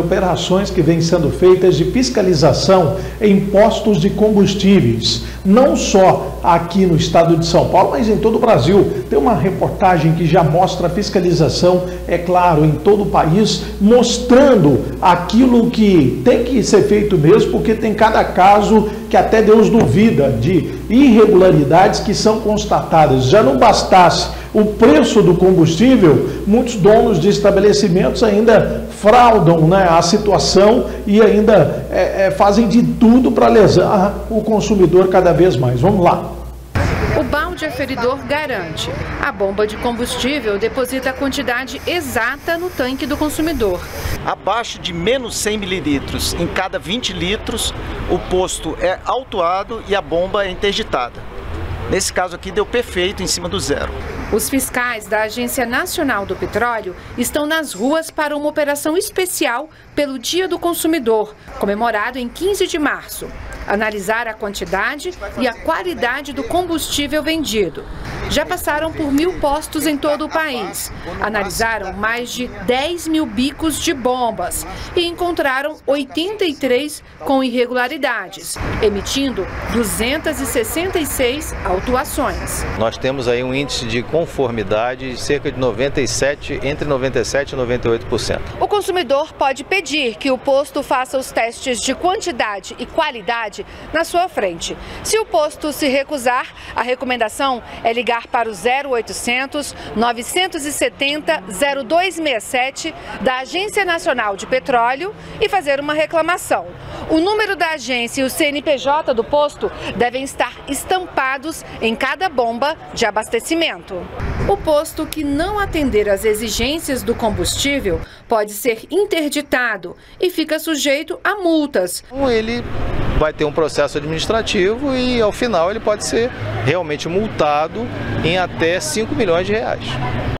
Operações que vêm sendo feitas de fiscalização em postos de combustíveis, não só aqui no estado de São Paulo, mas em todo o Brasil. Tem uma reportagem que já mostra a fiscalização, é claro, em todo o país, mostrando aquilo que tem que ser feito mesmo, porque tem cada caso que até Deus duvida de irregularidades que são constatadas. Já não bastasse o preço do combustível, muitos donos de estabelecimentos ainda fraudam, né, a situação e ainda fazem de tudo para lesar o consumidor cada vez mais. Vamos lá. O balde aferidor garante. A bomba de combustível deposita a quantidade exata no tanque do consumidor. Abaixo de menos 100 mililitros em cada 20 litros, o posto é autuado e a bomba é interditada. Nesse caso aqui deu perfeito em cima do zero. Os fiscais da Agência Nacional do Petróleo estão nas ruas para uma operação especial pelo Dia do Consumidor, comemorado em 15 de março. Analisar a quantidade e a qualidade do combustível vendido. Já passaram por 1.000 postos em todo o país. Analisaram mais de 10 mil bicos de bombas e encontraram 83 com irregularidades, emitindo 266 autuações. Nós temos aí um índice de conformidade de cerca de 97, entre 97% e 98%. O consumidor pode pedir que o posto faça os testes de quantidade e qualidade na sua frente. Se o posto se recusar, a recomendação é ligar para o 0800 970 0267 da Agência Nacional de Petróleo e fazer uma reclamação. O número da agência e o CNPJ do posto devem estar estampados em cada bomba de abastecimento. O posto que não atender às exigências do combustível pode ser interditado e fica sujeito a multas. Ele vai ter um processo administrativo e, ao final, ele pode ser realmente multado em até R$ 5 milhões.